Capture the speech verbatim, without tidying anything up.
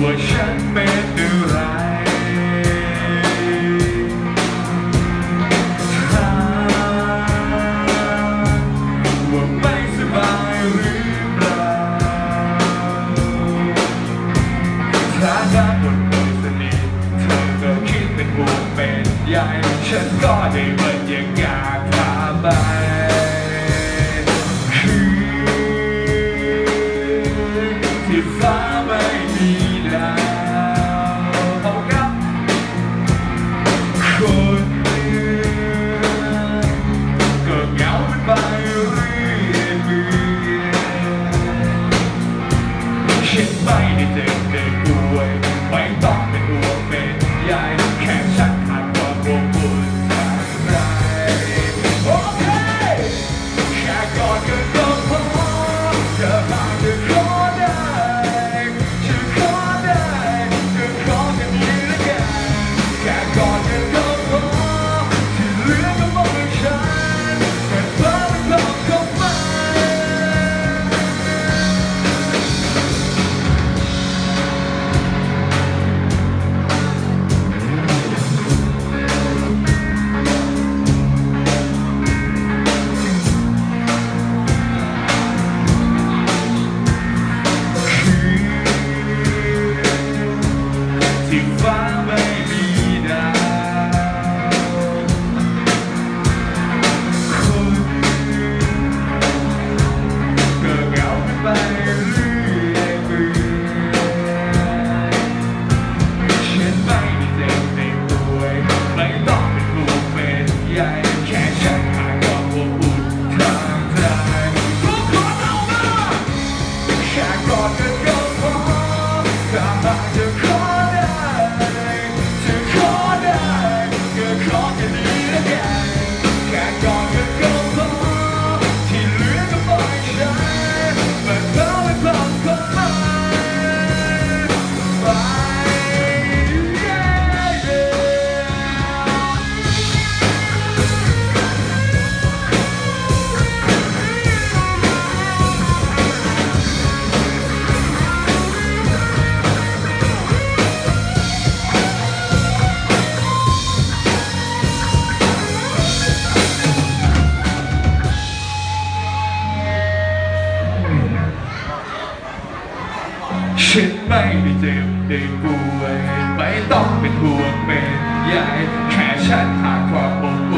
ว่าฉันเป็นอะไรถ้าว่าไม่สบายหรือเปล่าถ้าได้บทบทสนิทเธอก็คิดเป็นห่วงเป็นใยฉันก็ได้บรรยากาศพาไปที่ฟ้าไม่มีดาวเอากับคนก็เหงาไปเรื่อยเบื่อฉันไม่ได้เจ็บได้ป่วยไม่ต้องเป็นห่วงเป็นใยแค่ฉันขาดความอบอุ่นทางใจโอเคแค่กอดกันก็พอเธอหากจะขอได้ก่อนจะก็พอที่เหลือก็มองให้ฉันแต่เธอไม่ลองเข้ามาที่ฟ้าไม่มีดาวคนก็เหงาไปเรื่อยเบื่อฉันไม่ได้เจ็บในตัวไม่ต้องเป็นห่วงเป็นใยแค่ฉันขาดความอบอุ่นทางใจทุกคนเอามาแค่กอดกันก็พอถ้าหากจะขอฉันไม่ได้เจ็บได้ป่วยไม่ต้องเป็นห่วงเป็นใยแค่ฉันหาความอบ